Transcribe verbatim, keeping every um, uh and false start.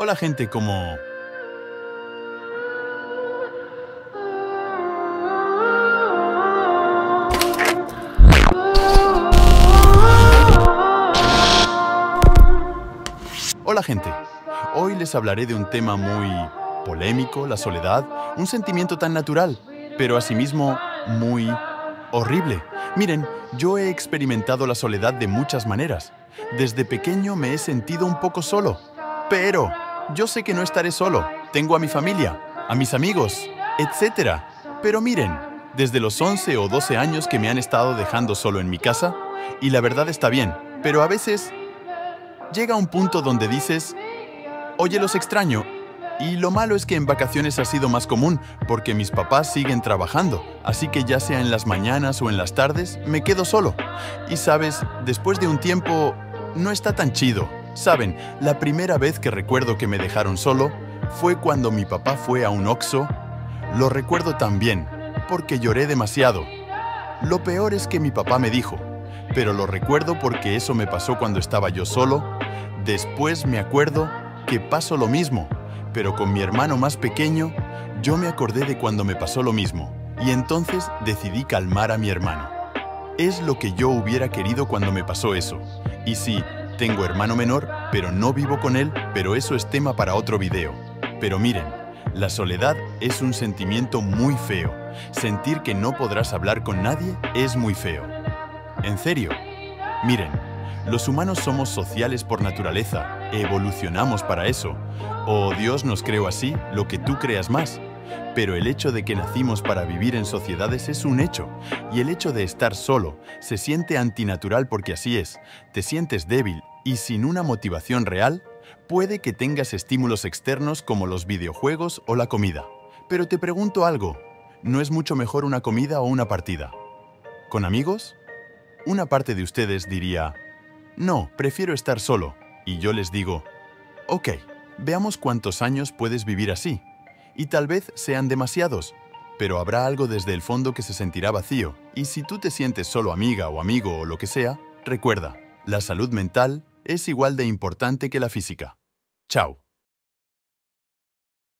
Hola gente como... Hola gente, hoy les hablaré de un tema muy polémico, la soledad, un sentimiento tan natural, pero asimismo muy horrible. Miren, yo he experimentado la soledad de muchas maneras. Desde pequeño me he sentido un poco solo, pero yo sé que no estaré solo. Tengo a mi familia, a mis amigos, etcétera. Pero miren, desde los once o doce años que me han estado dejando solo en mi casa, y la verdad está bien, pero a veces llega un punto donde dices, oye, los extraño. Y lo malo es que en vacaciones ha sido más común, porque mis papás siguen trabajando, así que ya sea en las mañanas o en las tardes, me quedo solo. Y sabes, después de un tiempo, no está tan chido. Saben, la primera vez que recuerdo que me dejaron solo fue cuando mi papá fue a un Oxxo. Lo recuerdo tan bien, porque lloré demasiado. Lo peor es que mi papá me dijo, pero lo recuerdo porque eso me pasó cuando estaba yo solo. Después me acuerdo que pasó lo mismo, pero con mi hermano más pequeño, yo me acordé de cuando me pasó lo mismo, y entonces decidí calmar a mi hermano. Es lo que yo hubiera querido cuando me pasó eso. Y sí, tengo hermano menor, pero no vivo con él, pero eso es tema para otro video. Pero miren, la soledad es un sentimiento muy feo. Sentir que no podrás hablar con nadie es muy feo. En serio. Miren, los humanos somos sociales por naturaleza, evolucionamos para eso. O Dios nos creó así, lo que tú creas más. Pero el hecho de que nacimos para vivir en sociedades es un hecho. Y el hecho de estar solo se siente antinatural porque así es. Te sientes débil y sin una motivación real, puede que tengas estímulos externos como los videojuegos o la comida. Pero te pregunto algo, ¿no es mucho mejor una comida o una partida? ¿Con amigos? Una parte de ustedes diría, no, prefiero estar solo. Y yo les digo, ok, veamos cuántos años puedes vivir así. Y tal vez sean demasiados, pero habrá algo desde el fondo que se sentirá vacío. Y si tú te sientes solo amiga o amigo o lo que sea, recuerda, la salud mental es igual de importante que la física. Chao.